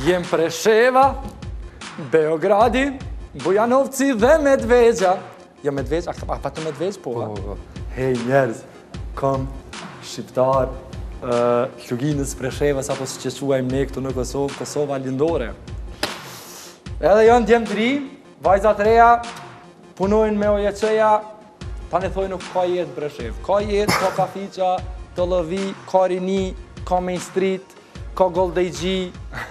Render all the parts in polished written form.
Jem Presheva, Beogradi, Bujanovci dhe Medvegja. Jo Medvegja, a pa të Medvegj, po? Hej, njerëz, kom shqiptar, Luginës Preshevës, apo si që quajmë ne këtu në Kosovë, Kosova lindore. Edhe janë djemë të ri, vajzat reja, punojnë me OJC-ja, ta ne thojnë nuk ka jetë Preshevë. Ka jetë, ka kafiqa, të lëvi, ka rini, ka Main Street, ka Goldejgji.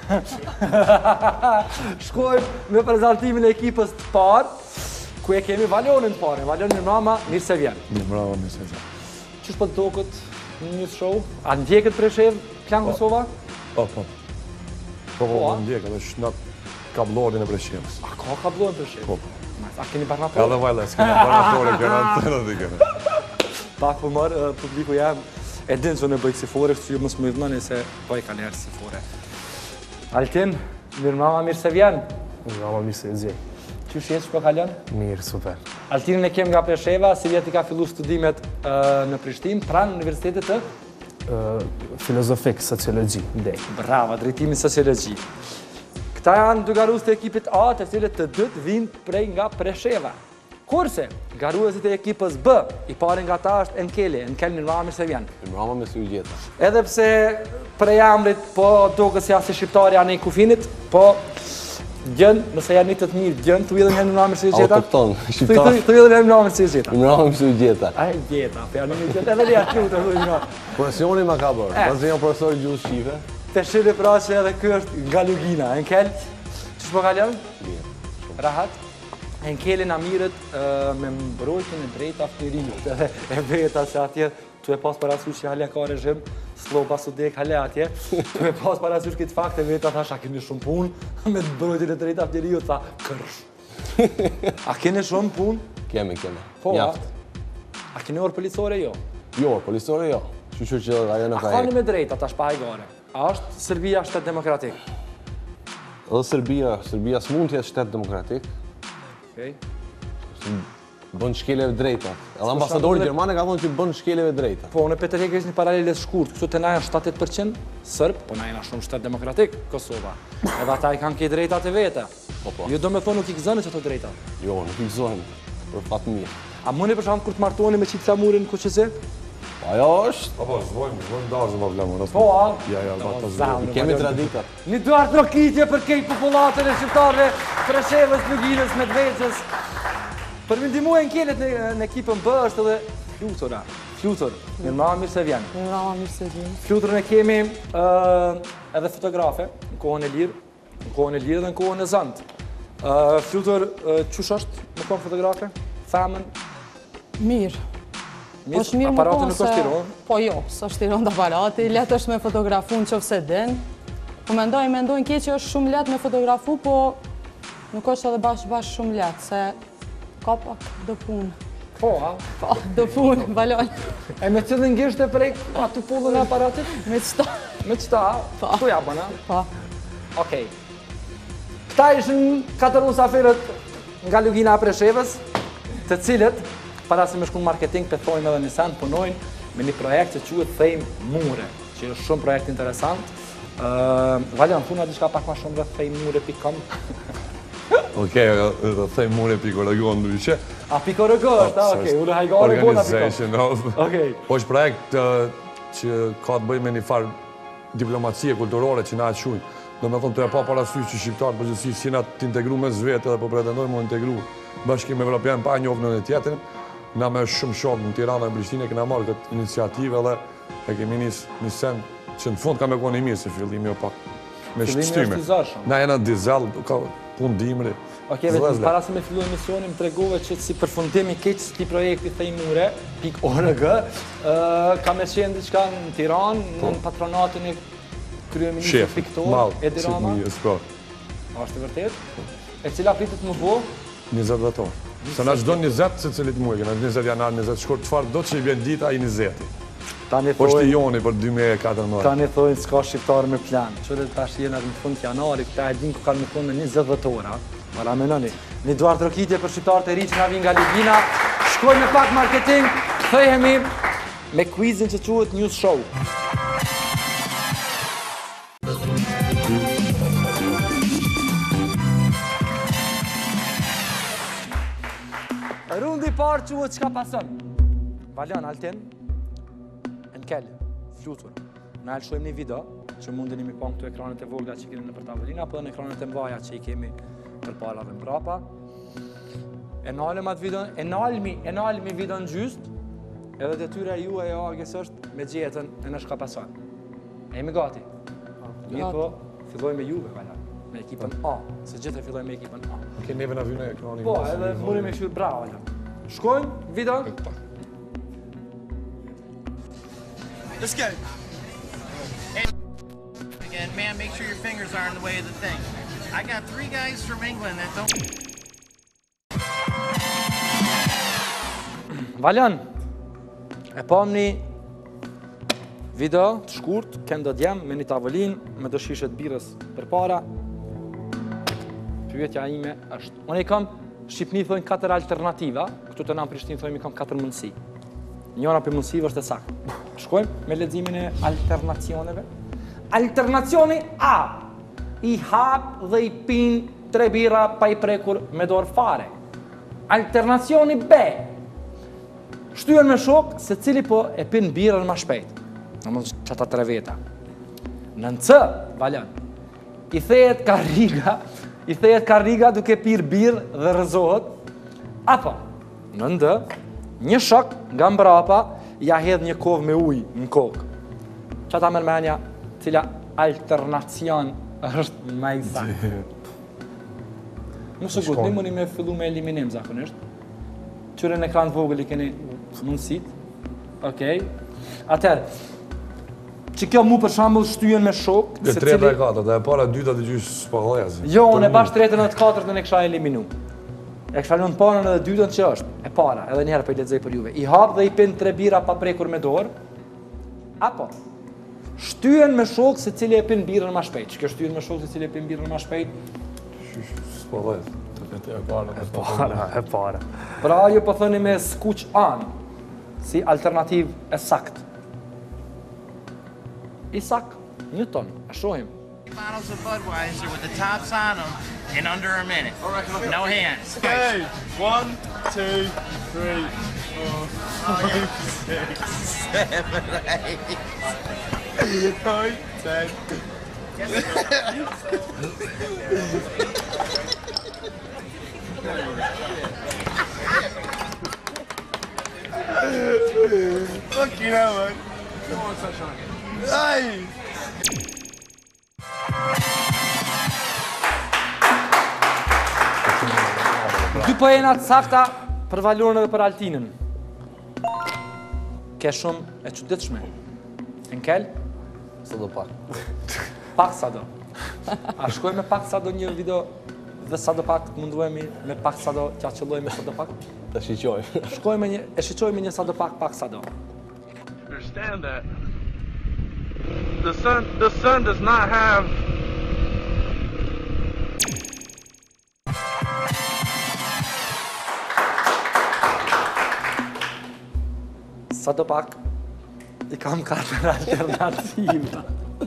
Shkojmë me prezentimin e ekipës të parë, ku e kemi Valionin të parë. Valionin Mirmama, mirë se vjen. Mirmama, mirë se vjen. Qështë po të dokët në news show? A ndjekët Preshevë, Plan Kosova? Po, më ndjekët, është në kablorin e Preshevës. A ka kablorin Preshevë? Po. A keni barnatore? Edhe vajle, s'keni barnatore, këna të të dikene. Pak po marë publiku jam, e dinë që në bëjtë si fore, që ju mësë më idhnëni se po i ka njerë si fore. Altin, Mirmama, mirë se vjen. Mirmama, mirë se zje. Qysh jetë që po kalon? Mirë, super. Altinin e kem nga Presheva, si vjet i ka fillu studimet në Prishtinë, pranë Universitetit të? Filozofik, sociologji, ndej. Brava, drejtimi sociologji. Këta janë dy garues të ekipit A, të cilët të dytë vinë prej nga Presheva. Kurse, garuesit e ekipës B, i pari nga ta është Enkeli Mirmama, mirë se vjen. Mirmama, mirë se u gjeta. Edhe pse prej amrit, po duket si asi shqiptari janë i kufinit, po gjën, nëse janë një të të mirë, gjën, të vidhën Mirmama, mirë se u gjeta? Autokton, shqiptar. Të vidhën Mirmama, mirë se u gjeta? Mirmama, mirë se u gjeta. A e gjeta, për janë një gjeta, edhe li atë të Mirmama. Profesioni ma ka bërë, pas janë profesor gjuhës shqipe. Të shire pra që edhe kjo është nga Lugina, Enkel, qësh po kalon? Mirë. Rahat? Enkeli na mirët me mbrojtjen e drejta fëmijërit, edhe e veta se atje tu e pas parasysh që halja ka režim, s'lo pas u dek halja atje, tu e pas parasysh këtë fakt e veta thash a keni shumë punë me mbrojtjen e drejta fëmijërit, tha kërsh. A keni shumë punë? Kemi. Po, mjaft. A keni orë policore jo? Jo, policore jo. Qyqyr që ajo në ka A kani me drejta tash pa hajgare? A është Serbia shtet demokratik? Edhe Serbia s'mund të jetë shtet demokratik. Bën shkeleve drejta. Edhe ambasadori Gjermane ka thonë që bën shkeleve drejta. Po, në Petrike është një paraleles shkurt, këtu të na janë 70% Sërb, po na jena shumë shtet demokratik, Kosova. Edhe ata i kanë këtë drejtat e vete. Jo do me thonë nuk i gëzënë që të drejtat. Jo, nuk i gëzojnë, për fatë mirë. A mëni për shumë kur të martoni me qitë flamurin në Kuqëzi? Ajo është. Po, zvojnë dazë më flamur. Po, a? Ja, bata zvojnë. Kemi traditat. Një duart trokitje për kejtë populatën e shqiptarve, Preshevës, Luginës, Medvegjës. Për më ndihmu Enkelit në ekipën B është edhe Flutura. Flutur, Mirmama mirë se vjen. Mirmama mirë se vjen. Fluturën e kemi edhe fotografe, në kohën e lirë, dhe në kohën e zëndë. Flutur, qësh është më kohën fotografe? Thamën? Mirë. Aparati nuk është tiron? Po jo, së është tiron të aparati, letë është me fotografu në qofse den. Po mendojnë keq që është shumë letë me fotografu, po nuk është edhe bashkë shumë letë, se ka pak dë punë. Po, a? Po, dë punë, balon. E me që dhe ngishtë e prej atë pullën e aparatit? Me qëta. Me qëta? Po. Tu japën, a? Po. Okej. Këta ishën 4 musafirët nga Lugina e Preshevës, të cilët, para se me shku në marketing, pëthojnë edhe një sen, punojnë me një projekt që quhet Thejmë Mure, që është shumë projekt interesant. Valion, thuna diçka pak ma shumë rreth thejmure.com. Okej, Thejmë Mure.org ndryshe. A .org është, okej, unë hajgare bona Organization of. Okej. Po është projekt që ka të bëjë me një farë diplomacie kulturore që na e quajnë. Do me thonë të e pa parasysh që shqiptarët përgjithësi si na të integru me zvetë edhe po pretendojmë më integru Bashkim Evropian pa njohë në një tjetërin. Na me shumë shokë në Tirana dhe Prishtinë kena marrë këtë iniciativë edhe e kemi një sen që në fund ka me koni mirë se fillimi o pak me shqyme. Fillimi është i zarshëm. Na jena dizel, ka punë dimri. Okej, vetëm para se me fillu emisionin më tregove që si përfundimi keq këtij projekti Thejmure.org ka me qenë diçka në Tiranë, në patronatin e kryeministrit Viktor Edi Rama. Është vërtet? E cila pritet më bo? 20 dhjetor. Se na çdo 20 se cilit muaj, na 20 janar, 20 shkurt, çfarë do të që i vjen dita ai 20-i. Po është joni për 2014. Tani thojnë s'ka shqiptar me plan. Çfarë tash jena në fund janari, këta e din ku kanë më thonë në 20 dhjetora. Mara menoni. Një duart rokitje për shqiptarët e ri që na vinë nga Lugina. Shkojmë me pak marketing, kthehemi me quizin që quhet News Show. Rundi parë quhet çka pason. Valjan Altin. Enkel, flutur. Na lëshojmë një video që mundeni mi pa këtu ekranet e vogla që keni nëpër tavolina apo në ekranet e mëdha që i kemi përpara dhe mbrapa. E nalëm atë videon, e nalmi videon gjyst, edhe detyra juaj e Agës është me gjetën e në shka pason. E jemi gati. Mirë po, filloj me juve, Valjan, me ekipën A, se gjithë e filloj me ekipën A. Ke neve na vynë ekrani. Po, edhe muri me kështu bravo, Valjan. Shkojmë, videon. Let's go. Again, man, make sure your fingers are in the way of the thing. I got 3 guys from England that don't... Valjan, e pam një video të shkurt, këndo djem me një tavolin, me do shishet birës për para. Pyetja ime është, unë i kam, Shqipni thojnë 4 alternativa, këtu të nam Prishtinë thojnë i kam 4 mundësi. Njëra për mundësive është e saktë. Shkojmë me leximin e alternacioneve. Alternacioni A. I hap dhe i pin 3 bira pa i prekur me dorë fare. Alternacioni B. Shtyhen me shok se cili po e pin birën ma shpejt. Në mund që ata 3 veta. Në C, Valjan, i thejet karriga duke pir birë dhe rëzohet. Apo, në D, një shok nga mbrapa ja hedh një kovë me ujë në kokë. Që ata mërmenja, cila alternacion është ma i saktë. Nëse gut, një mëni me fillu me eliminim zakonisht. Qyre në ekran vogël i keni mundësit. Okej. Atëherë, që kjo mu për shambull shtyjen me shok. E treta e katërt, e para dyta të gjysh s'pallaja si. Jo, unë e bash tretën e të katërtën e kësha eliminu. E kësha lënë parën edhe dytën që është. E para, edhe njëherë për i lexoj për juve. I hap dhe i pin 3 bira pa prekur me dorë. Apo, shtyjen me shok se cili e pin birën ma shpejt. Që kjo shtyjen me shok se cili e pin birën ma shpejt. S'pallaja. E para. Pra ju po thoni me skuq anë, si alternativ e sakt. I sak, një ton, a shohim. Bottles of Budweiser with the tops on them in under a minute. No hands. Okay, 1, 2, 3, 4, 5, 6, 7, 8. Fucking hell, man. Come on, Sunshine. Hey! Dy poenat sakta për Valurën dhe për Altinën. Ke shumë e çuditshme. Enkel? Sa do pak. Pak sa do. A shkoj me pak sa do një video dhe sa do pak munduemi me pak sa do t'ja qëllojme sa do pak? Ta shiqoj. Shkoj me një, e shiqojme një sa do pak sa do. Understand that the sun does not have Sa do pak i kam 4 alternativa.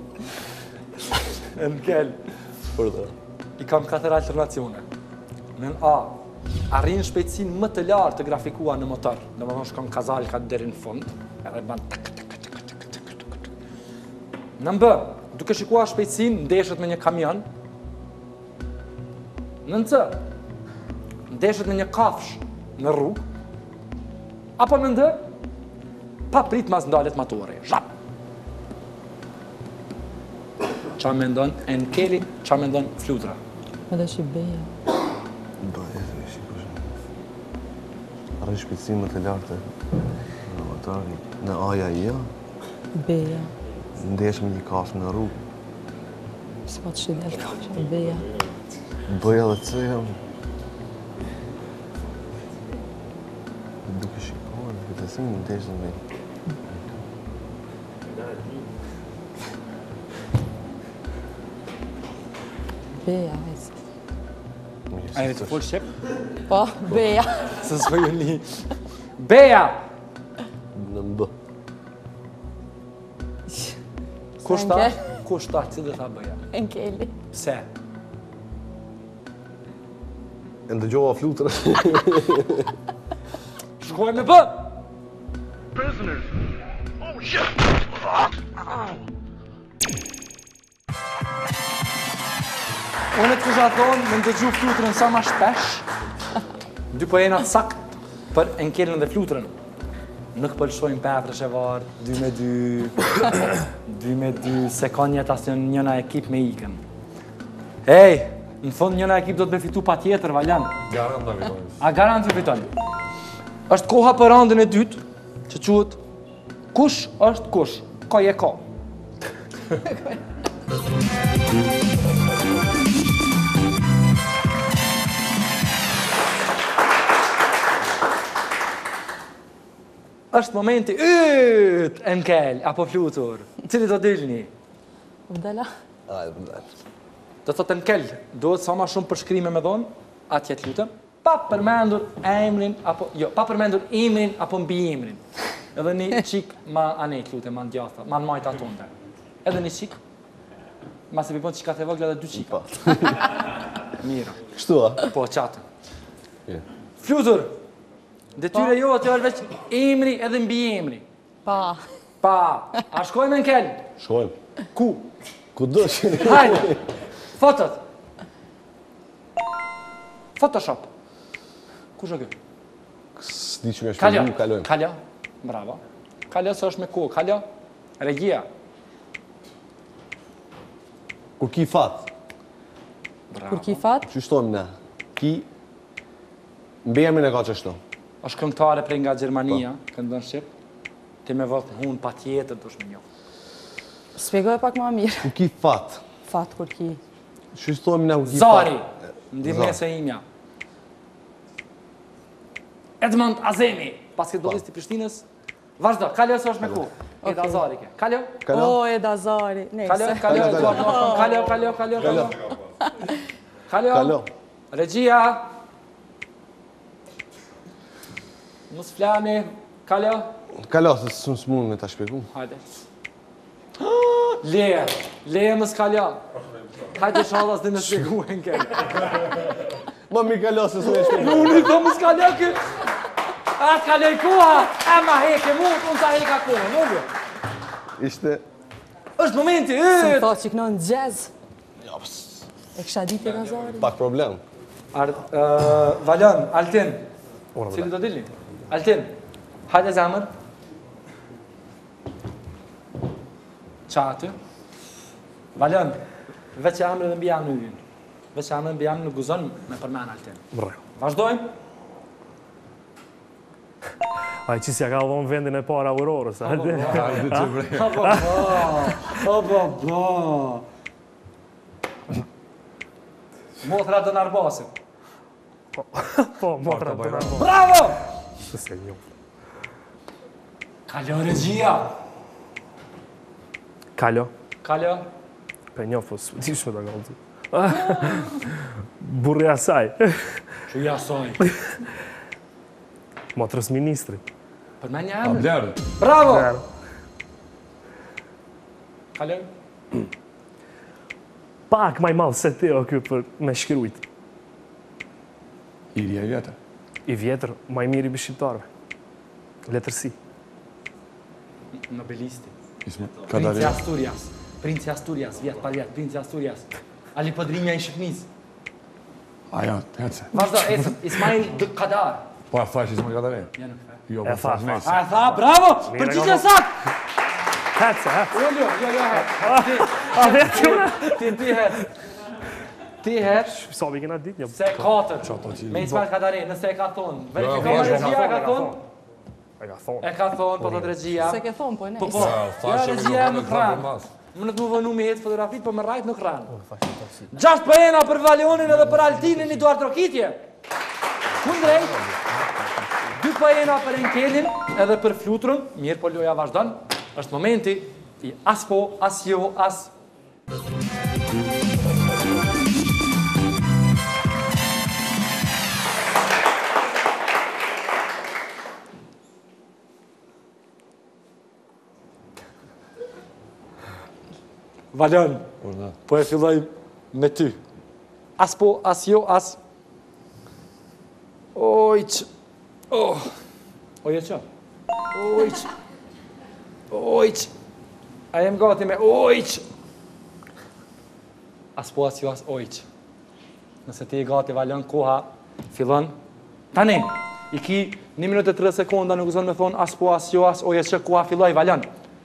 Enkel. I kam 4 alternacione. Në A, arrin shpejtësinë më të lartë të grafikuar në motor. Domethënë shkon kazalka deri në fund, edhe ban tak. Në B, duke shikuar shpejtësinë ndeshet me një kamion. Në C, ndeshet me një kafsh në rrugë. Apo në D, pa prit mas ndalet motori. Zhap. Qa mendon Enkeli, qa mendon Flutra? Edhe shi beja. Arrin shpejtësinë më të lartë në motorin. Në A-ja ja. Beja. Ndesh me një kafshë në rrugë. S'pa të shidel kafshë. Beja. Bëja dhe C jam. Duke shikuar, këtë sinë ndesh me... Beja, hajse. A jeni të full shqip? Po, beja. Se s'vojë një. Beja! Në mbë. Kushta? Kushta, që dhe tha bëja? Enkeli. Pse? E ndëgjova Flutrën. shkoj me bë. Prisoners. Oh, shit. Unë të kisha thonë me ndëgju fluturën sa ma shpesh. 2 pojena sakt për enkelën dhe fluturën. Nuk pëlshojnë Petrësh e Varë, 2 me 2, 2 me 2, se ka njët asë njëna ekip me ikën. Ej, në fund njëna ekip do të me fitu pa tjetër, Valjan. Garant të fitojnë. A garant të fitojnë. Është koha për randën e dytë, që quhet kush është kush, ka je ka. Është momenti yt enkel apo flutur. Cili do dilni? Vdela. Hajde, pëndaj. Do thotë enkel, duhet sa ma shumë përshkrime me dhonë, atje të lutem, pa përmendur emrin apo jo, pa përmendur emrin apo mbi emrin. Edhe një qik ma anet lutem, ma ndjatha, ma në majta tonde. Edhe një qik, ma se pipon qikat e vogla dhe 2 qika. Mira. Kështu, a? Po, qatën. Je. Flutur, detyre jo të jërë veç emri edhe mbi emri. Pa. Pa, a shkojmë enkel? Shkojmë. Ku? Ku do që një? Hajde, fotot. Photoshop. Kush është kjo? S'di që me Kalja. shpërgu, kalojmë. Kalja. Bravo. Kalja së është me ku. Kalja. Regjia. Kur ki fat, Kur ki fat, që shtojmë ne? Ki, mbi emrin e ka që shto. është këngëtare prej nga Gjermania, këndon shqip. Ti me vëllë hunë pa tjetër të shme njo. shpjegoj pak ma mirë. Kur ki fat, Fat kur ki. që shtojmë ne kur ki Zari. fat? Ndihmese imja. Edmond Azemi, basketbolist i Prishtinës. Vazhdo, Kalja së është me ku. Eda Zari ke. Kaljo? Kaljo? O, Eda Zari. Kaljo, Nese. kaljo, Kaljo, Eduard Norton. Kaljo, kaljo, kaljo, kaljo. Kaljo. Kaljo. Regjia. Mos flani. Kaljo. Kaljo, se s'mun me ta shpjegu. Hajde. Leje. Leje mos kaljo. Hajde shallas dhe në shpjeguen ke. Ma mi kaljo se s'me shpjegu. Unë i thë mos kaljo ke. Atë kaloj koha. E ma heke mund, unë ta heka koha. Nërë. Ishte... është momenti. Se më tha që kënon jazz. E kësha dit Eda Zari. Pak problem. Valjan, Altin. Cili do dilni? Altin. Hajde zemër. Qa aty? Valjan, veç e amrë dhe mbi amrë në vynë. Veç e amrë dhe mbi amrë në guzon me përmen Altin. Vazhdojmë. A i qisja ka dhonë vendin e para Aurorës, a? Motra të narbasim. Po, motra të nërmo. Bravo! Shë se një. Kaljo regjia. Kaljo. Kaljo. Pe një, po, di shme të galëzu. Burri asaj. Që jasoj. Motrës ministrit. Për me një emër. Blerë. Bravo! Kaljo. Pak maj malë se Teo kjo për me shkrujt. Iri e vjetër. I vjetër, maj mirë i bishqiptarve. Letërsi. Nobelisti. Isme Princi Kadari. Asturias. Princi Asturias, vjetë pa vjetë. Princi Asturias. Ali Podrimja i Shqipnis. Aja, hece. Vazhdo, Ismail Dë Kadar. Po e thash Isme Kadari. Ja nuk fe. Jo, E po tha, thash tha. nesë. A e tha, bravo! Mire, Për gjithë ka e sakë! Hece, hece. Jo, A vetë me? Ti het. Ti het. Sa vi kena dit një. Se 4. Qato qili. Me Ismail Kadari, nëse e ka thonë. Jo, Verifikojnë jo, regjia e ka thonë. E ka thonë. E ka thonë, po të regjia. Se ke thonë, po Po, ne. po. Thash Ja, që regjia nuk nuk ka ranë. mas. Më në të më vënu me jetë fotografit, po me rajt nuk ranë. 6 pëjena për Valionin edhe për Altinin, një duar trokitje. Kundrej, 2 pëjena për Enkelin edhe për Fluturën. Mirë, po loja vazhdon. Është momenti i as po, as jo, as... Valion, po e filloj me ty. As po, as jo, as... Oj, që... Oh. Oje që? Ojq. Ojq. A jem gati me ojq. As po as jo as ojq. Nëse ti i gati Valion, koha fillon. Tani, i ki 1 minutë e 30 sekonda, nuk zon me thonë as po as jo as oje që koha filloj Valion.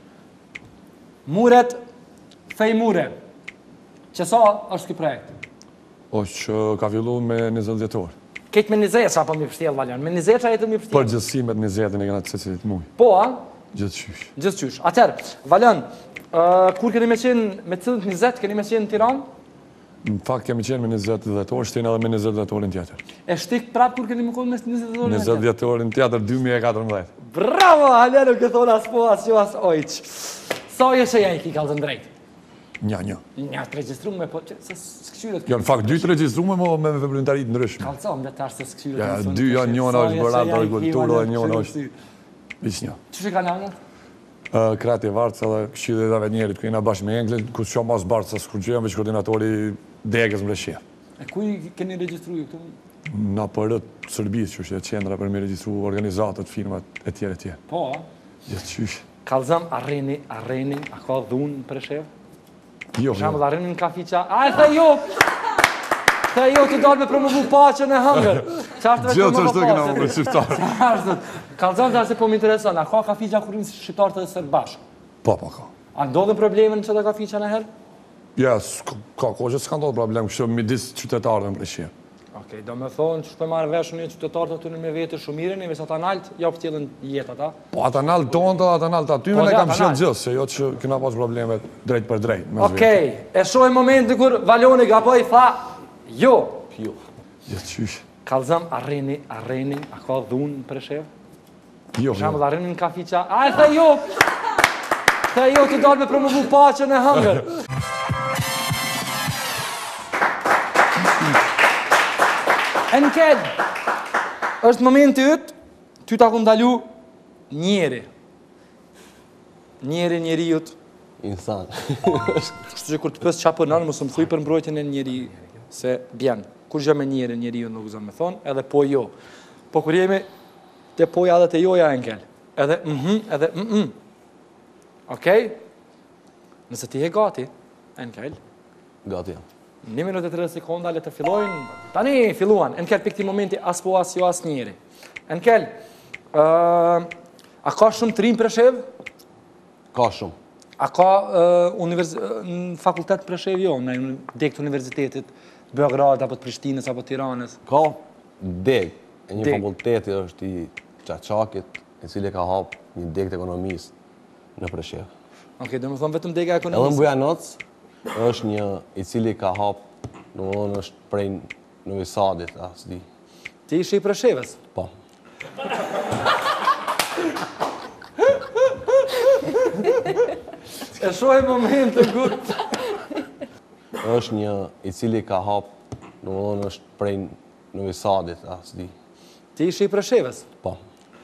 Muret, fej mure. Që sa është ky projekt? Që ka fillu me 20 vjetor. Keq me 20 sa po mi përstjell Valion. Me 20 jetë mi përstjell. Përgjithësimet 20 e kanë të secilit muj. Po, a? Gjithçysh. Gjithçysh. Atëherë, Valion, kur keni me qenë me cilët 20 keni me qenë në Tiranë? Në fakt kemi qenë me 20 vjetor, shtin edhe me 20 vjetorin tjetër. E shtik prap kur keni më qenë me 20 vjetorin? 20 vjetorin tjetër 2014. Bravo, Hale, nuk e thonë as po as jo as ojq. Sa je që janë i ki kallëzën drejt? Një. Një të regjistrume me po që se s'këshyret. Jo, në fakt 2 të regjistrume me veprimtarit ndryshme. Kalcom dhe tash se s'këshyret. Ja, 2 janë, njëna është bërat për kulturë dhe njëna është ish një. Që ka njanët? Krati Vartë edhe këshyri dhe njerit, ku jena bashkë me Englin, ku shumë mas Bartë, se s'kur që jam veç koordinatori degës Mbreshia. E ku i keni regjistru ju këtu? Na përët Sërbis, që është e qendra për me registru organizatët, firmat, e tjere. Po, Gjithçysh. Kalzëm, arreni, a ka dhunë për shef? Jo, Për shembull, arreni në kafiqa, a e the jo! The jo të dalë me promovu paqen e hëngër. Gjithë është të këna më për shqiptarë. Kalzëm të se po më intereson, a ka kafiqa kur rinë shqiptarë të sërë bashkë? Po, ka. A ndodhen probleme në qëta kafiqa në herë? Ja, ka që s'ka ndodhë problem, kështë midis qytetarëve në Mbreshia. Okej, do me thonë që të marrë veshën e qytetarët aty në me vete shumë mirën, e ata nalt, ja u pëtjellën jetë ata. Po, ata nalt tonë të, ata nalt aty, me ne kam qëllë gjithë, se jo që kena pas probleme drejt për drejt. Okej, e shoj momentin kur Valioni gaboj, tha, jo. Gjithçysh. Kalzëm, arreni, a ka dhunë për shef? Jo, Për shembull, arreni në kafiqa, a e the jo! The jo të dalë me promovu paqen e hëngër. Enkel, është momenti ytë, ty ta ku ndalu njeri. Njeriut. Insan. Kështu që kur të pës qa përnanë, mësë më thuj për mbrojtjen e njeri, se bjen. Kur gjë me njeriu nuk zëmë me thonë, edhe po jo. Po kur jemi të poja edhe të joja Enkel. Edhe edhe Okej? Nëse ti je gati, Enkel, Gati jam. 1 minutë e 30 sekonda, le të fillojnë. Tani, filluan. Enkel, për këti momenti, as po as jo as njeri. Enkel, a ka shumë të rinë Preshev? Ka shumë. A ka në fakultet Preshev jo, në dek të universitetit, Beograd, apo të Prishtinës, apo Tiranës? Ka deg. E një fakulteti është i Qaqakit, i cili ka hap një deg të ekonomisë në Preshev. Okej, do më thonë vetëm dega ekonomisë. Edhe në Bujanoc është një i cili ka hap, në është prej Novi Sadit, as di. Ti ishi i Preshevës? Po. E shoj momente kur... është një i cili ka hap, në është prej Novi Sadit, as di. Ti ishi i Preshevës? Po.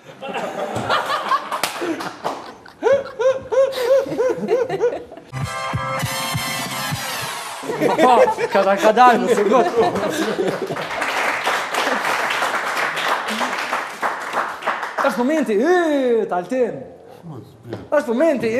Po, ka dalë, në sigur. është momenti, Altin. është momenti,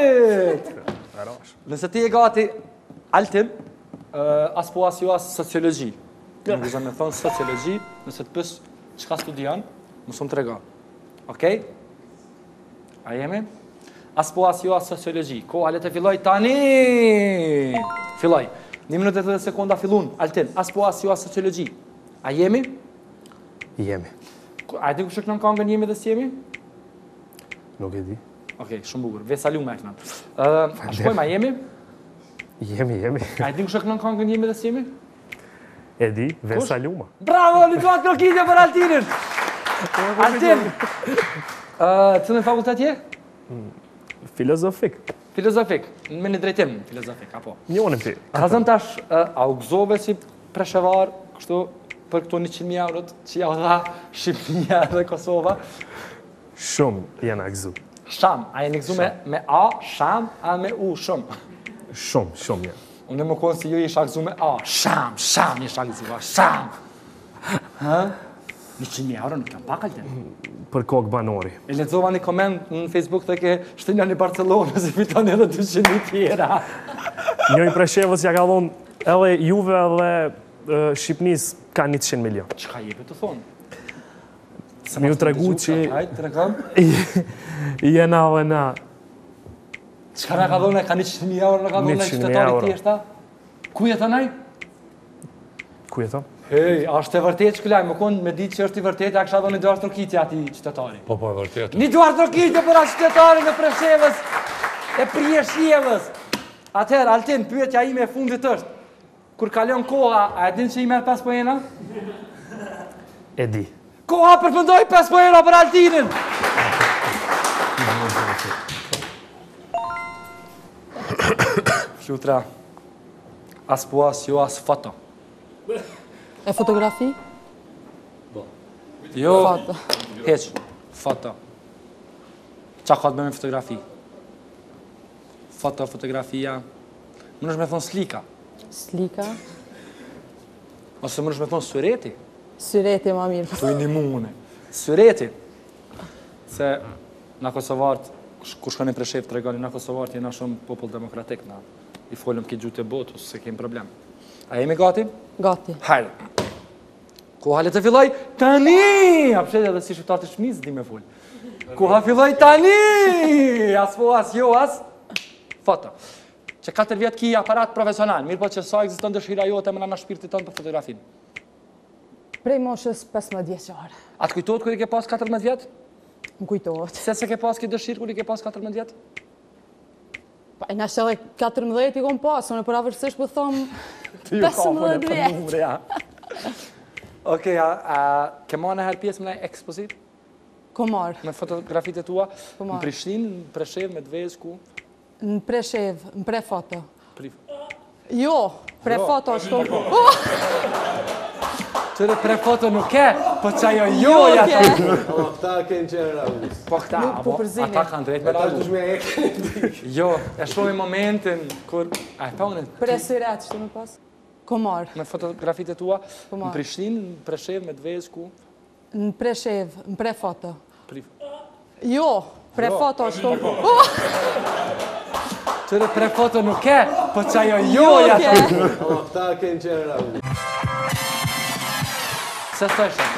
Nëse ti e gati, Altin, as po as jo as sociologji. Nuk gëzën me thonë sociologji, nëse të pës qka studion, mësëm të rega. Okej? A jemi? As po as jo as sociologji. Koha le të filloj tani! Filloj. 1 minutë e 30 sekonda fillun. Altin, as po as jo as sociologji. A jemi? Jemi. A e di ku shëknon kangën jemi dhe s'jemi? Nuk e di. Okej, shumë bukur. Vesalu me e kënon. A shpojmë, a jemi? Jemi. A e di ku shëknon kangën jemi dhe s'jemi? E di, Vesaluma. Bravo, në tuat krokitje për Altinin! Altin! Cëllën fakultet je? Filozofik. Filozofik. Me një drejtim filozofik, apo? Njonim ti. Ka zëm tash, a u gëzove si preshevar, kështu, për këto 100.000 eurot që ja u dha Shqipnia dhe Kosova? Shumë janë gëzu. Sham, a jeni gëzu me A, sham, a me U, shumë? Shumë janë. Unë më konë si ju isha gëzu me A, sham, isha gëzu, sham. 100.000 euro nuk janë pak Altin. Për kokë banori. E lexova një koment në Facebook të ke shtënja një Barcelona si fiton edhe 200.000 tjera. Njëri Preshevës ja ka dhonë edhe Juve edhe Shqipnis ka 100 milion. Çka jepet të thonë? Mi u tregu që Hajde, tregom. jena dhe na Çka na ka dhënë? Ka 100.000 euro, na ka dhënë 100.000 qytetari euro. thjeshta. Ku jeton ai? ku jeton? Hej, është e vërtet shkëllaj, më konë me ditë që është i vërtet, a kësha dhënë Eduard Trokitja ati qytetari. Po, e vërtet. Një Eduard Trokitja për atë qytetari në Preshevës e Prieshevës. Atëherë, Altin, pyetja ime e fundit është, kur kalon koha, a e din që i merr 5 poena? E di. Koha përfundoi 5 poena për Altinin! Flutra, as po as jo as foto. E fotografi? Jo, Foto. heq, foto. Qa ka të bëjmë me fotografi? Fotografia. Më nëshme thonë slika, Slika? ose më nëshme thonë sureti. Syreti ma mirë. Tu i një mune. Sureti. Se na Kosovartë, kur shkoni Preshev të regoni, na Kosovartë jena shumë popull demokratik, na i folëm këtë gjutë e botë, ose se kemë problem. A jemi gati? Gati. Hajde. Koha le të filloj tani! A pshet edhe si shqiptar të shmiz, di me full. Koha filloj tani! As po, as jo, as foto. Që 4 vjetë ki aparat profesional, mirë po që sa ekziston dëshira jote më në shpirtit tonë për fotografin. Prej moshës 15 vjeçare. A të kujtohet kër i ke pas 14 vjetë? Më kujtohet. Se ke pas këtë dëshirë kër i ke pas 14 vjetë? Pa, në është edhe 14 i kom pas, unë për avërsisht për thomë 15 vjetë. Okej, ke ma në herë pjesë më në ekspozit? Komar. Me fotografit e tua? Po marr. Në Prishtinë, në Preshev, me Medvez, ku? Në Preshev, në pre-foto. Pri- Jo, pre-foto është të... Qëre pre-foto nuk e, po që ajo Jo, joja ke. të... Këta kënë qenë rrugës. Po këta, Nuk po përzini. ata kanë drejt me Ata ragu. është me e Jo, e shohi momentin kur... A e pa unë, Pre-syret, që më pas? Komar. me fotografit e tua, Po në marr. Prishtinë, në Preshev, me Medvez, ku? Në Preshev, në pre-foto. Jo, pre-foto është të... qëre pre-foto nuk e, po që ajo joja Jo, të... ke. Këta kënë qenë rrugës. Se thësha.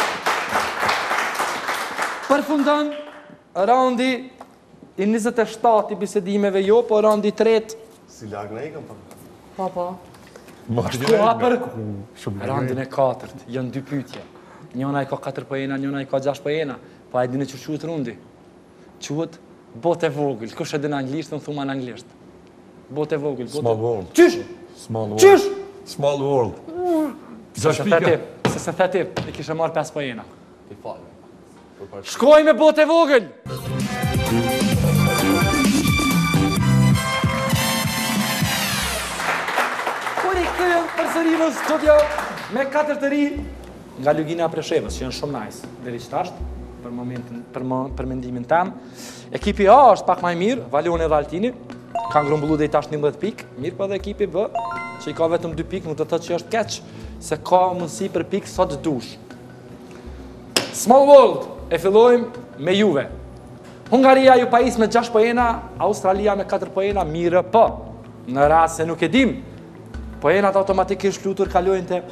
Përfundon raundi i 27 i bisedimeve jo, po raundi 3 Si lagë në i kam pa. Po. koha për raundin e 4, janë 2 pyetje. Njëna i ka 4 poena, njëna i ka 6 poena, pa e dini që quhet rundi. Quhet botë e vogël. Kush e din anglisht, më thuma në anglisht. Botë e vogël. Small world. Qysh? Small world. Qysh? Small world. Se 6 se pika. theti, se se theti, i kishe marrë 5 poena. I falë. Shkoj me botë e vogël! Kur i këtëm përsëri në studio me 4 të ri nga Lugina e Preshevës, që janë shumë nice, deri qëtasht, për momentin, për mendimin tam. Ekipi A është pak më i mirë, Valioni dhe Altini, kanë grumbullu dhe i tash 11 pikë, mirë po dhe ekipi B, që i ka vetëm 2 pikë, nuk të thotë që është keq, se ka mundësi për pikë sot dush. Small World, e fillojmë me Juve. Hungaria ju pajis me 6 poena, Australia me 4 poena, mirë po. Në rast se nuk e dim, poenat automatikisht lutur kalojnë të...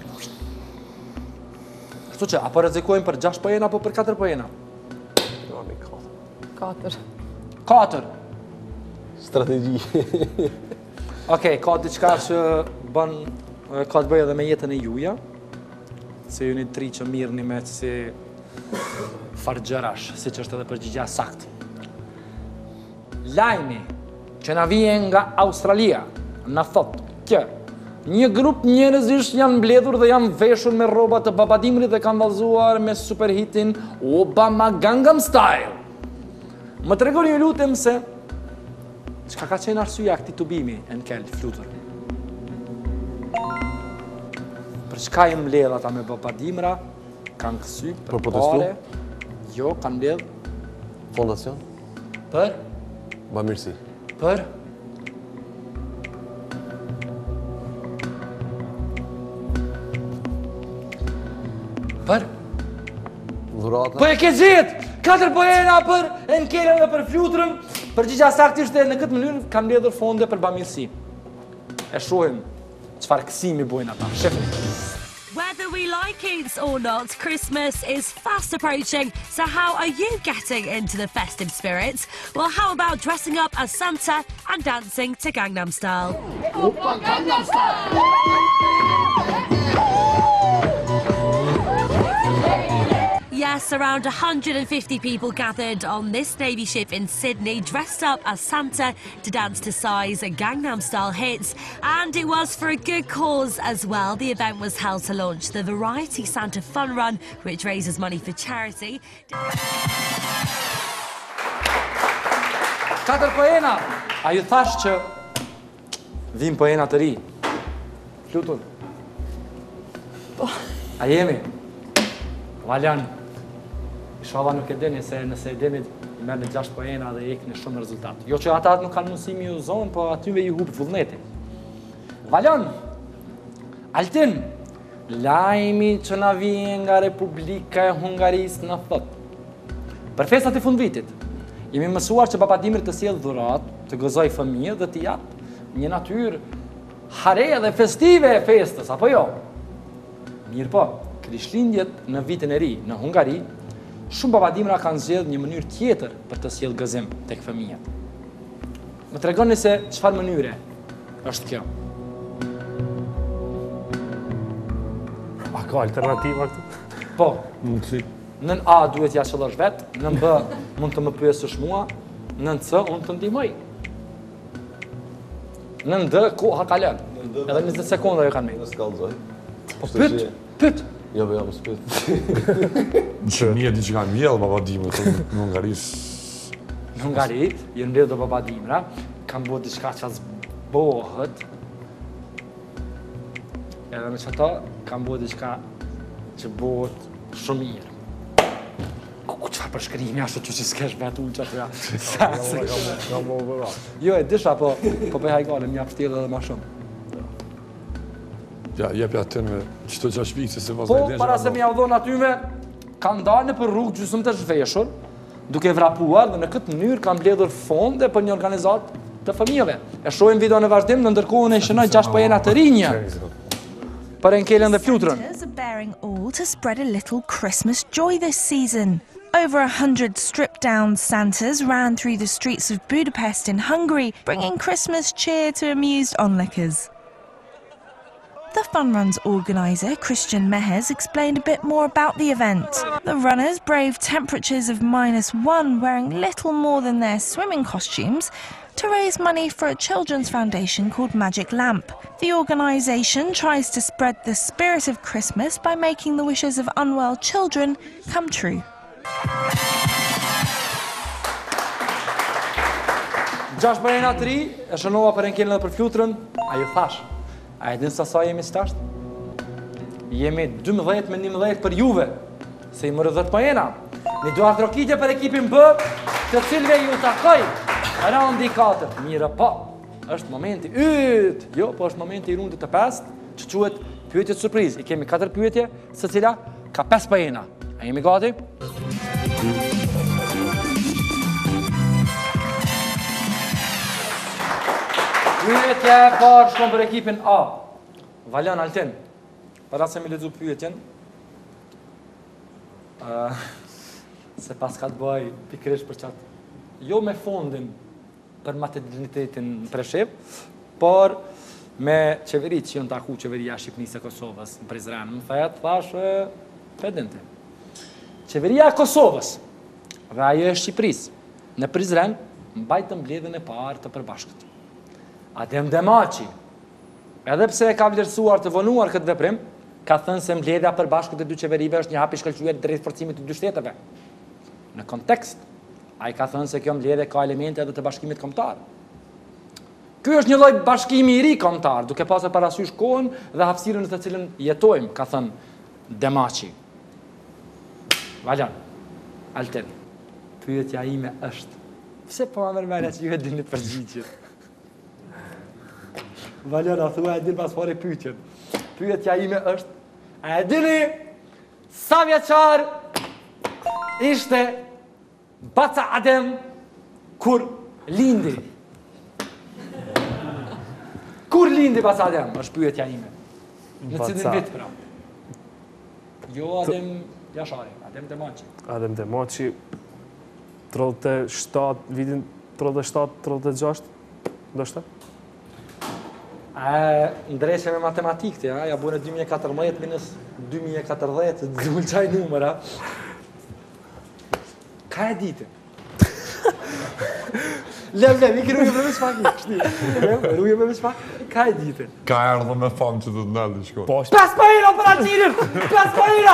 Kështu që, apo rrezikojmë për 6 poena, apo për 4 poena? 4. 4. Strategji. Okej, ka diçka që bën, ka të bëjë edhe me jetën e juja, se ju një 3 që mirë një me si fargjërash, si që është edhe përgjigja sakt. Lajmi që na vjen nga Australia, na thot që një grup njerëzish janë mbledhur dhe janë veshur me rroba të Babadimrit dhe kanë vallëzuar me superhitin Obama Gangnam Style. Më tregoni ju lutem se çka ka qenë arsyeja këtij tubimi në Kel flutur. Për çka janë mbledh ata me Babadimra? Kanë kësy Për protestu? Jo, kanë mbledh Fondacion. për Bamirësi. për Dhurata. Po e ke gjetë! 4 pojena për Enkelën dhe për Flutrën. Përgjigja saktë ishte në këtë mënyrë kam mbledhur fonde për bamirësi. E shohim çfarë kësimi bojnë ata. Shefim. Whether we like it or not, Christmas is fast approaching, so how are you getting into the festive spirit? Well, how about dressing up as Santa and dancing to Gangnam Style? Yes, around 150 people gathered on this Navy ship in Sydney, dressed up as Santa to dance to Psy's Gangnam Style hits. And it was for a good cause as well. The event was held to launch the Variety Santa Fun Run, which raises money for charity. 4 pojena! A ju thash që vim pojena të ri? Flutur. A jemi? Valjan. Inshallah nuk e dini se nëse e dini i merrni 6 pojena dhe ikni shumë rezultat. Jo që ata nuk kanë mundësi mi u zonë, po atyve ju hup vullneti. Valjan, Altin, lajmi që na vjen nga Republika e Hungarisë na thot. Për festat e fundvitit, jemi mësuar që Baba Dimri të sjellë dhuratë, të gëzoj fëmijë dhe të jap një natyrë hare dhe festive e festës, apo jo? Mirë po, Krishtlindjet në vitin e ri në Hungari, shumë babadimra kanë zgjedhur një mënyrë tjetër për të sjellë gëzim tek fëmijët. Më tregoni se çfarë mënyre është kjo? A ka alternativa këtu? Po, Mundësi. nën A duhet ja qëllësh vetë, nën B mund të më pyesësh mua, nën C unë të ndihmoj. Nën D koha ka lënë. Edhe 20 sekonda ju kanë me. Në skallëzoj. Po pyet. Jo, më spyt. Shëmija di që kanë mjellë Baba Dimri në Hungarisë. Në Hungari, jë mbledhur Baba Dimra, kanë bërë diçka që zbohet. Edhe me çato kanë bërë diçka që bëhet shumë mirë. Ku çfarë përshkrimi ashtu që s'kesh vetë unë çfarë ja. Jo, e disha, po bëj hajgale, më jap shtjellë edhe më shumë. Ja, jepi atë me çdo 6 vikse se pas Po, para se më javdhon atyme, kanë dalë në për rrugë gjysmë të zhveshur, duke vrapuar dhe në këtë mënyrë kanë mbledhur fonde për një organizatë të fëmijëve. E shohim video në vazhdim, në ndërkohën e shënoj 6 pojena të rinj për Enkelën dhe Flutrën. Are bearing all to spread a little Christmas joy this season. Over 100 stripped-down Santas ran through the streets of Budapest in Hungary, bringing Christmas cheer to amused onlookers. The Fun Run's organiser, Christian Mehes, explained a bit more about the event. The runners braved temperatures of -1, wearing little more than their swimming costumes, to raise money for a children's foundation called Magic Lamp. The organisation tries to spread the spirit of Christmas by making the wishes of unwell children come true. Gjash pojena të ri, e shënova për Enkelën dhe për Flutrën, a ju thash. A e din sa jemi stasht? Jemi 12 me 11 për juve, se i mërë 10 pojena. Një duart rokitje për ekipin B, të cilve ju takoj. Raundi 4. Mire po, është momenti yt. Jo, po është momenti i rundit të 5, që quhet pyetje surprizë. I kemi 4 pyetje, së cila ka 5 pojena. A jemi gati? Pyetje e parë shkon për ekipin A. Valjan Altin, para se mi lexu pyetjen, se pas ka të bëj pikërisht për qatë, jo me fondin për maternitetin preshev, por me qeverit që jënë taku qeveria Shqipnisë e Kosovës në Prizren. Më thajat, thash, pedinte. Qeveria e Kosovës dhe ajo e Shqipërisë në Prizren mbajtën mbledhjen e parë të përbashkët. Adem Demaci, edhe pse e ka vlerësuar të vonuar këtë veprim, ka thënë se mbledhja përbashkët e dy qeverive është një hap i shkëlqyer drejt forcimit të dy shteteve. Në kontekst, ai ka thënë se kjo mbledhje ka elemente edhe të bashkimit kombëtar. Ky është një lloj bashkimi i ri kombëtar, duke pasur parasysh kohën dhe hapësirën në të cilën jetojmë, ka thënë Demaci. Valjan, Altin, pyetja ime është, pse po ma mërmërja që ju e dini përgjigjet? Valjan, a thua e din pas fare pyetjen. Pyetja ime është, a e dini sa vjeçar ishte Baca Adem kur lindi. Kur lindi Baca Adem, është pyetja ime. Në cilin vit pra? Jo Adem Jashari, Adem Demaci. Adem Demaci, 37, vitin 37-36, ndoshta? Ndreshe me matematikë, ja bune 2014 minus 2014, dhull qaj numëra. Ka e dite? Lem, iki ruje me shpak, ruje me shpak, ka e dite? Ka erdhë me famë që të të naldi shko. 5 pajira për atirin! 5 pajira!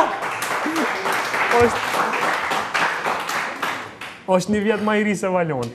është një vjetë ma i ri se Valon.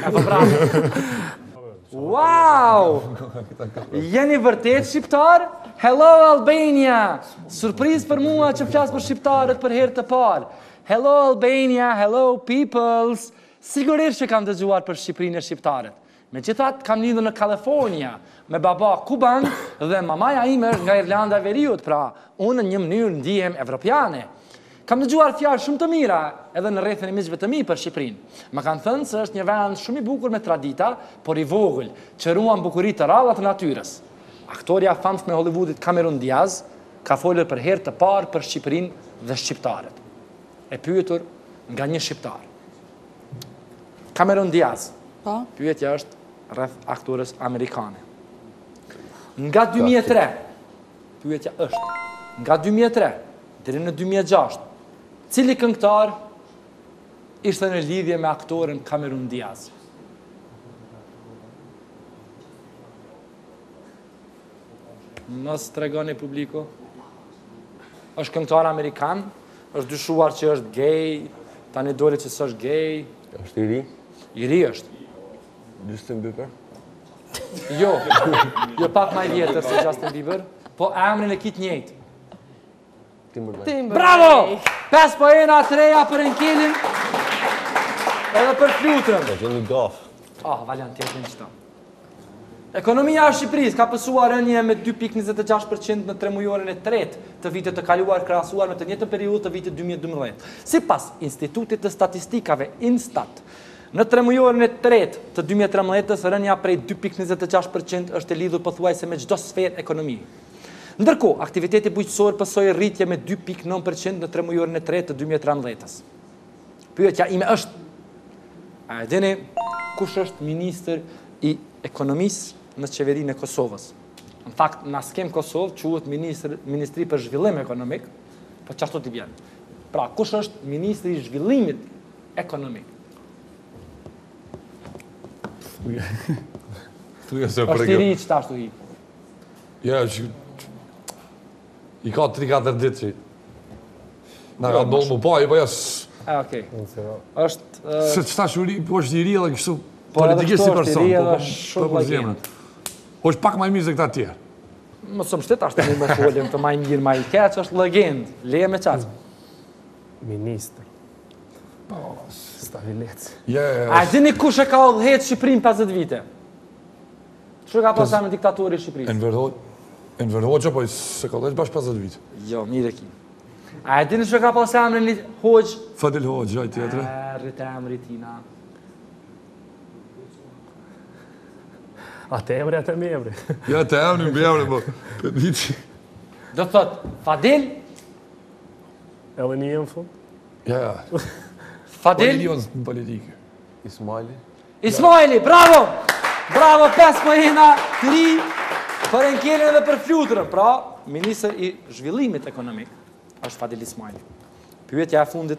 Wow! Jeni vërtet shqiptar? Hello Albania! Surprizë për mua që flasë për shqiptarët për herë të parë. Hello Albania, hello peoples! Sigurisht që kam dëgjuar për Shqipërinë e shqiptarët. Megjithatë, kam lidhur në Kalifornia me baba kuban dhe mamaja ime është nga Irlanda e Veriut, pra unë në një mënyrë ndihem evropiane. Kam dëgjuar fjalë shumë të mira edhe në rrethin e miqve të mi për Shqipërinë. Më kanë thënë se është një vend shumë i bukur me tradita, por i vogël, që ruan bukuritë të ralla të natyrës. Aktoria famshme e Hollywoodit Cameron Diaz ka folur për herë të parë për Shqipërinë dhe shqiptarët. E pyetur nga një shqiptar. Cameron Diaz. Pyetja është rreth aktorës amerikane. Nga 2003, pyetja është, nga 2003 deri në 2006, cili këngëtar ishte në lidhje me aktorin Cameron Diaz? Mos tregoni publiku. Është këngëtar amerikan, është dyshuar që është gay, tani doli që s'është gay. Është i ri? I ri është. Justin Bieber? Jo pak ma i vjetër se Justin Bieber, po emrin e kit njëjtë. Timberlake. Bravo! 5 pojena, 3 për Enkelin, edhe për flutën. Ka qenë një gaf. Valjan, tjetë një qëta. Ekonomia e Shqipërisë ka pësuar rënje me 2.26% në 3 mujorin e tretë të vitit të kaluar krahasuar me të njëjtën periudhë të vitit 2012. Sipas Institutit të Statistikave Instat, në 3 mujorin e tretë të 2013-s rënja prej 2.26% është e lidhur pothuajse me çdo sferë ekonomie. Ndërkohë, aktiviteti bujqësor pësoi rritje me 2.9% në 3 mujorin e tretë të 2013-s. Pyetja ime është, a e dini kush është ministër i ekonomisë në qeverinë e Kosovës? Në fakt, na s'kem Kosovë, quhet Ministri për Zhvillim Ekonomik, po çashtu t'i vjen. Pra, kush është ministri i zhvillimit ekonomik? Është i ri që ta ashtu i. Ja, i ka 3-4 ditë që na ka ndollë më pa, i pa jas... Okej. Është... Se qëta shuri, po është i ri edhe kështu politikisht si person. Shumë legend. Po është pak maj mirë se këta tjerë. Më së mështet ashtë një me folim të maj mirë, maj keq, është legend. Leje me qasë. Ministr. Po, stabilec. A dini kush e ka udhëhet Shqipërinë 50 vite? Që ka pasur me diktatori i Shqipërisë? Enver Hoxha, po se ka dhejtë bashkë 50 vite. Jo, mire ki. A e dini që ka pasur emrin një Hoxh? Fadil Hoxha, i tjetëre. Rrite emri tina. A te emri, a te me emri. Ja, te emri, mbi emri, po. Për ditë. Do të thotë, Fadil? Edhe një në fund? Ja. Fadil? Politikë. Ismaili, bravo! Bravo, 5 pojena, 3 për Enkelin dhe për flutërën. Pra, ministër i zhvillimit ekonomik është Fadil Ismaili. Pyetja e fundit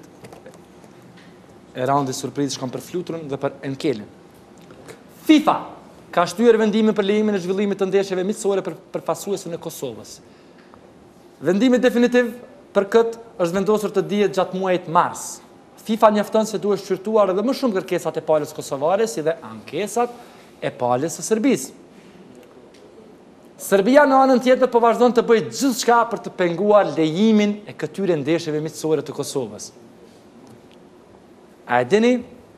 e raundit surprizë shkon për flutërën dhe për Enkelin. FIFA ka shtyer vendimin për lejimin e zhvillimit të ndeshjeve miqësore për pasuesin e Kosovës. Vendimi definitiv për këtë është vendosur të dihet gjatë muajit mars. FIFA njofton se duhet shqyrtuar edhe më shumë kërkesat e palës kosovare, si dhe ankesat e palës së Serbisë. Serbia në anën tjetër po vazhdon të bëjë gjithçka për të penguar lejimin e këtyre ndeshjeve miqësore të Kosovës. A e dini?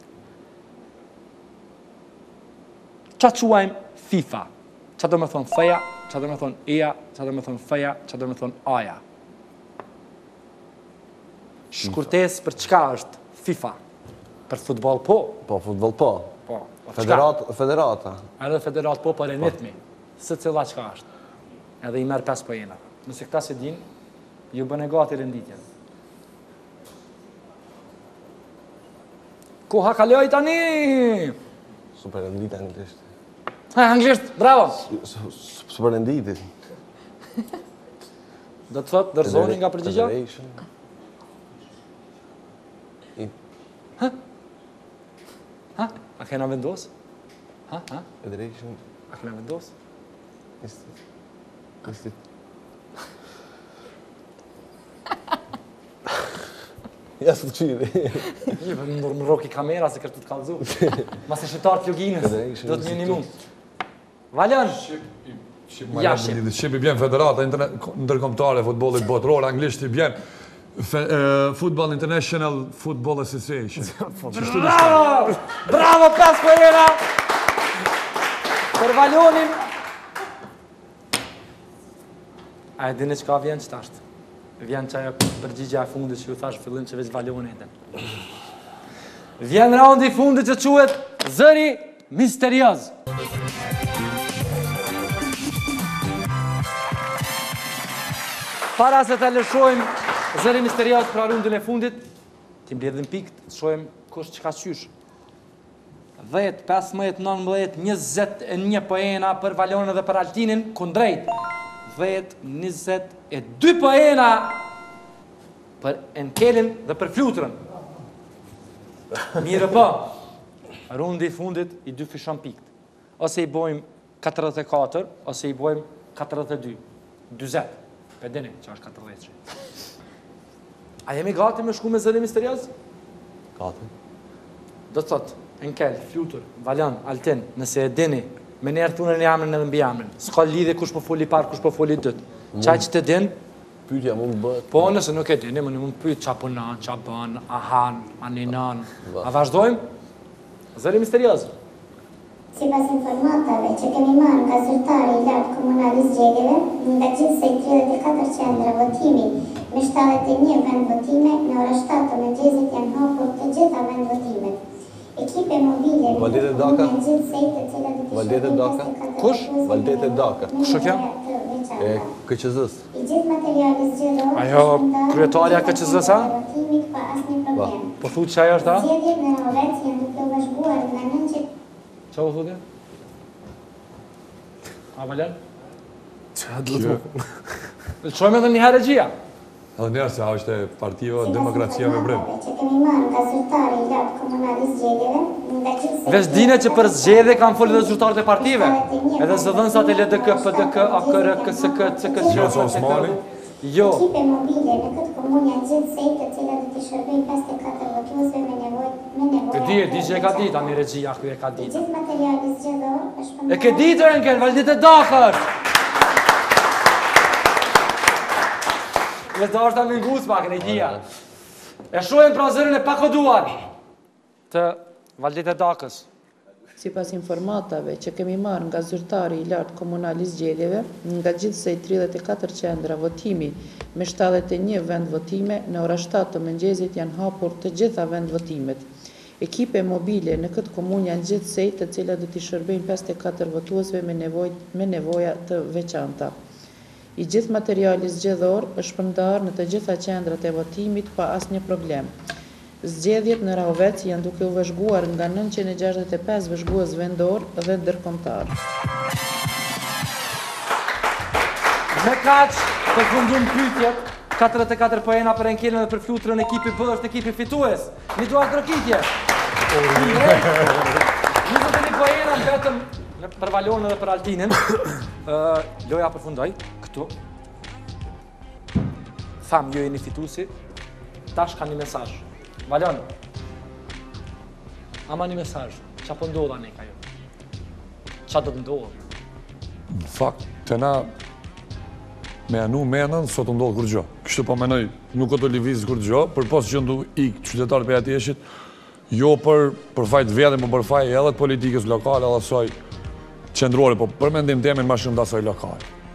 Qa quajmë FIFA? Qa do me thonë feja, qa do me thonë ija, qa do me thonë feja, qa do me thonë aja? Shkurtes për çka është FIFA. Për futbol po. Po, futbol po. Po. Federata. Edhe federat po për enitmi. Se cila qka është. Edhe i merë 5 pojena. Nëse këta se din, ju bën e gati renditjen. Koha kaloj tani! Super rendit anglisht. Anglisht, bravo! Super rendit. Do të thotë, dërzoni nga përgjigja? Ha? A kena vendos? Ha? Federation. A kena vendos? Ja së të qiri. Më roki kamera se kërtu të kalzu. Mas e shqiptar të luginës. Do të një mund. Valjan! Shqip i bjen Federata Ndërkombëtare Futbollit Botëror, anglisht i bjen Football International Football Association. Bravo! Bravo, 5 pojena! Për Valjonin. A e dini qka vjen që tashtë? Vjen që ajo përgjigja e fundit që ju thash fillim që veç Valjonin edhe. Vjen raundi fundit që quhet Zëri Misterioz. Para se të lëshojmë Zëri Misterioz për rundën e fundit, ti mbledhim pikët, të shojmë kush që ka qysh. 10, 15, 19, 21 pojena për Valjonin dhe për Altinin, kundrejt. 10, 22 pojena për Enkelin dhe për Fluturën. Mirë po, rundi i fundit i dy fishon pikët. Ose i bojmë 44, ose i bojmë 42, 20. Për dini që është 40. A jemi gati me shku me Zëri Misterioz? Gati. Do të thotë, Enkel, Flutur, Valjan, Altin, nëse e dini, me njerë tunën e jamrin edhe mbi jamrin. S'ka lidhe kush po foli par, kush po foli dytë. Qaj që të din? Pytja mund bëhet. Po, nëse nuk e dini, më një mund pyt qa punan, qa bën, a han, a ninan. A vazhdojmë? Zëri Misterioz. Sipas informatave që kemi marrë nga zyrtari i lartë komunal i zgjedhjeve, nga gjithsej 34 qendra votimi me 71 vend votime, në ora 7 të mëngjesit janë hapur të gjitha vend votimet. Ekipe mobile në komunën gjithsej të cilat do të shërbejnë 24 Kush? Valdete Daka. Kush o kja? KQZ-s. I gjithë materiali zgjedhor Ajo kryetarja KQZ-s, a? votimit pa asnjë problem. Po thu që ajo është, a? Zgjedhjet në Rovec janë duke u vazhduar nga 9 Qa u thudje? A, Valjan? Qa do të më? Qojme edhe një herë regjia. Edhe njerë se a është e partiva Demokracia me Brem. që kemi marrë nga zyrtari i lartë komunal i zgjedhjeve, nga gjithsej Vesh dine që për zgjedhje kanë folë dhe zyrtarët e partive. Edhe zëdhënsat e LDK, PDK, AKR, KSK, CKQ, Gjosa Osmani. Jo. Ekipe mobile në këtë komunë janë gjithsej të cilat do t'i shërbejnë 54 votuesve me nevojë. Di që e ka ditë, ani regjia, ku e ka ditë. Gjithë materiali zgjedhor është shpërndar. E ke ditë, Enkel, Valdete Dakër! Dhe të është ta mingus pak në gjia. E shojnë pra zërin e pakoduar të Valdete Dakës. Sipas informatave që kemi marrë nga zyrtari i lartë komunal i zgjedhjeve, nga gjithsej 34 qendra votimi me 71 vend votime, në ora 7 të mëngjesit janë hapur të gjitha vend votimet. Ekipe mobile në këtë komunë janë gjithsej të cilat do t'i shërbejnë 54 votuesve me nevoja të veçanta. I gjithë materiali zgjedhor është shpërndar në të gjitha qendrat e votimit pa asnjë problem. Zgjedhjet në Rovec janë duke u vëzhguar nga 965 vëzhgues vendor dhe ndërkombëtar. Me kaq përfundon pyetjet. 44 pojena për Enkelin dhe për Fluturën, ekipi B është ekipi fitues. Një duar trokitje. 21 pojena vetëm për Valjonin dhe për Altinin. Loja përfundoi këtu. Tham ju jeni fituesi. Tash ka një mesazh. Valjon, ama një mesazh. Qa po ndodha ne ka jo? Qa do të ndodhë? Në fakt, të na me anu menën, sot ndodhë kur gjo. Kështu po menoj, nuk o të livizë kur gjo, për posë që ndu ikë qytetarë për ati eshit, jo për fajt vedhe, po për fajt edhe të politikës lokale, edhe soj qendrore, po për mendim temin ma shumë da soj lokale.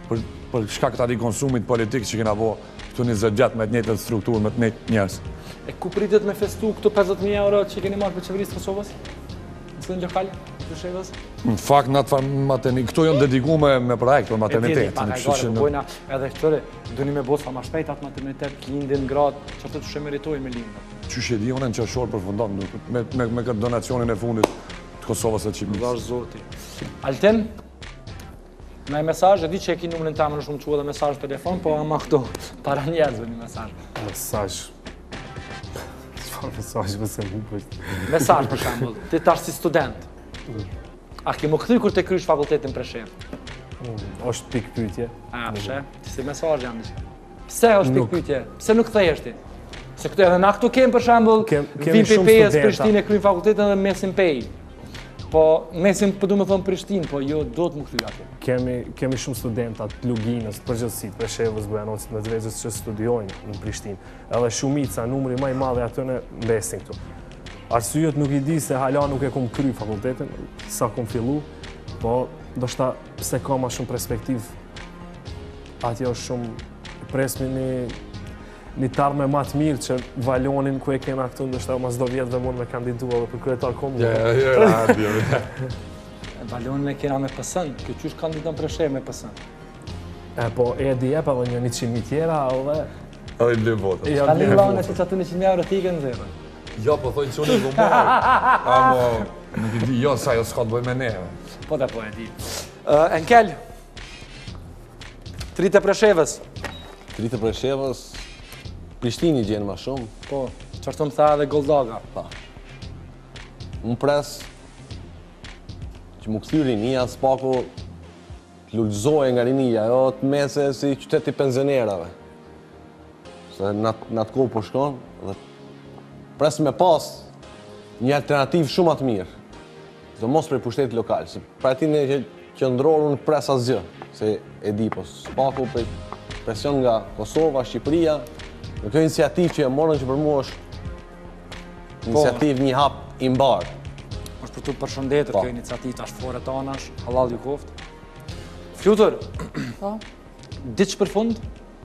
për shkak të atij konsumit politik që kena bo këtu 20 gjatë me të njëjtën strukturë, me të njëjtë njerëz. E ku pritet me festu këto 50.000 euro që keni marrë për qeverisë të Kosovës? Në sënë lokal të shevës? Në fakt, në atë farë maternit, këto janë dedikume me projekt për maternitet. Pa ka gare, bojna edhe qëre, duni me bosa ma shpejt atë maternitet, lindin gradë, që të që meritoj me lindë. Qyshe di, unë në qërshorë përfundon, me këtë donacionin e fundit të Kosovës e Qipërisë. Vash zoti. Alten, në e mesaj, e di që e ki numërin tamë në shumë që edhe mesaj telefon, po ama këtu, para njerëzve një mesaj. Mesaj. Qëfar mesaj vëse mu përshë? Mesaj, për shambull, ti tash si student. A ki më këthy kur të krysh fakultetin Preshev? është pikë pyetje. A, pse? Si mesaj janë që. Pse është pikë pyetje? Pse nuk thejeshti? Se këtë edhe na këtu kemë për shambull, vim PPS Prishtinë e kryjnë fakultetin dhe mesin pej. Po, mesin përdu me thonë Prishtinë, po jo do të më këthy atë. Kemi shumë studentat të Luginës, përgjithësit, Preshevës, Bujanocit, Medvezës që studiojnë në Prishtinë. Edhe shumica, numri më i madh i atyre mbesin këtu. Arsyet nuk i di se hala nuk e kom kry fakultetin, sa kom fillu, po ndoshta pse ka ma shumë perspektiv. Atje është shumë presmi një tarme ma të mirë që Valonin ku e kena këtu ndoshta mas do vjetëve mund me kandidua dhe për kryetar komunë. Valonin e kena me pësën, kjo qysh kandidan Preshev me pësën? Po e di jep edhe një 100.000 tjera dhe... Edhe i ble votën. Ta një lanë e si që aty 100.000 euro t'i ke në zërën. Jo, po thojnë që unë i gëmarë. Amo, nuk i di, jo, sa jo s'ka të bëj me ne. Po dhe po e di. Enkel, Tritë e Preshevës. Tritë e Preshevës, Prishtini gjenë ma shumë. Po, qërtu më tha edhe Goldaga. Pa. Më pres që më këthy rinia, s'pako të lullëzoj nga rinia, jo të mese si qyteti penzionerave. Se në atë kohë po shkon, dhe pres me pas një alternativë shumë atë mirë. Dhe mos prej pushtetit lokal, se për ati në qëndrorë unë pres asgjë, se e di, po s'pako prej presion nga Kosova, Shqipëria, në kjo iniciativë që e morën që për mu është iniciativë një hap i mbarë. është për të përshëndetër kjo iniciativë tash fore tanash, halal ju koftë. Flutur, diç për fund?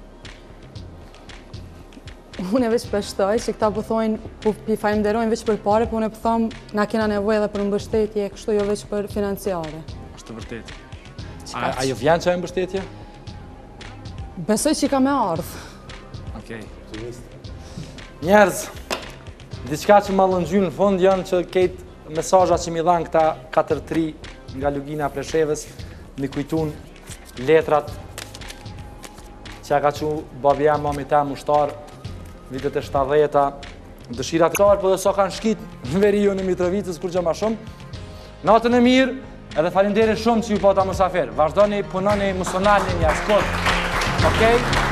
Unë e veç përshtoj që këta pëthojnë, po falenderojnë veç për pare, po unë e pëthomë na kena nevojë edhe për mbështetje, kështu jo veç për financiare. Është vërtet. A jo vjen që e mbështetje? Besoj që i ka me ardhë. Okej. Njerëz, diçka që ma lëngjynë në fund janë që kejtë mesazha që mi dhanë këta 4-3 nga Lugina Preshevës, mi kujtun letrat që ka që babi jam, mami ta, mushtar, vitet e 70-ta, dëshirat e tarë, po dhe so kanë shkit në veriju në Mitrovicës, kur që ma shumë. Natën e mirë, edhe falinderit shumë që ju pota mësafer. Vazhdoni, punoni, musonalni një askot. Okej?